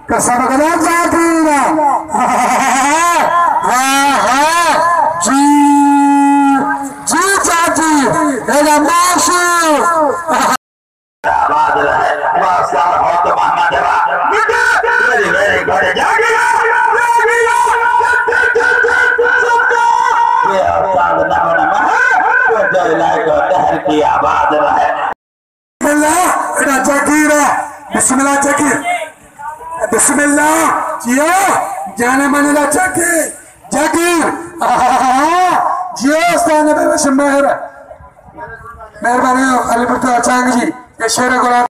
कसम खुदा जागीर जी जी जागीर एगा माशू आवाज रहे वास्ता हो तो मामा देवा मेरे मेरे घरे जागीर ये आवाज ना होना तो जय लाएगा दहर की आवाज रहे बिस्मिल्लाह एगा जागीर बिस्मिल्लाह जागीर बिस्मिल्लाह जियो जाने माने ला जागीर जागीर जियो स्थान पे मेहरबानी अलीपुर चांग जी ये शेर गुलाम